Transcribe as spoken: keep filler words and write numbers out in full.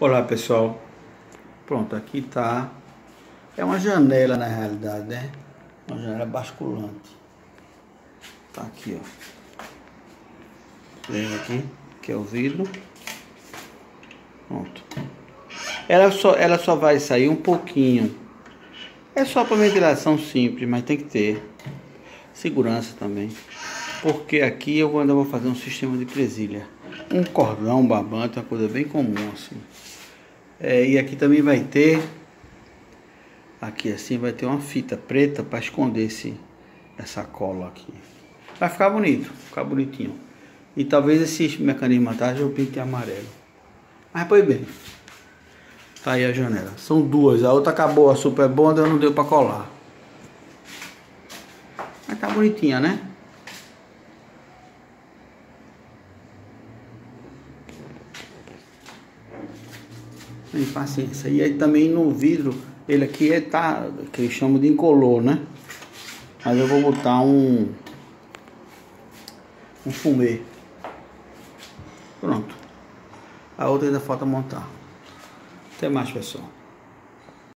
Olá pessoal, pronto, aqui tá, é uma janela na realidade, né? Uma janela basculante. Tá aqui, ó. Vendo aqui, que é o vidro. Pronto. Ela só, ela só vai sair um pouquinho. É só para ventilação simples, mas tem que ter segurança também. Porque aqui eu ainda vou fazer um sistema de presilha. Um cordão barbante, uma coisa bem comum assim. É, e aqui também vai ter, aqui assim vai ter uma fita preta para esconder esse, essa cola aqui. Vai ficar bonito, ficar bonitinho. E talvez esse mecanismo atrás eu pinte amarelo. Mas pois bem, tá aí a janela. São duas, a outra acabou a super bonda, não deu para colar. Mas tá bonitinha, né? Tem paciência. E aí também no vidro, ele aqui é tá, que eles chamam de incolor, né? Mas eu vou botar um um fumê. Pronto. A outra ainda falta montar. Até mais, pessoal.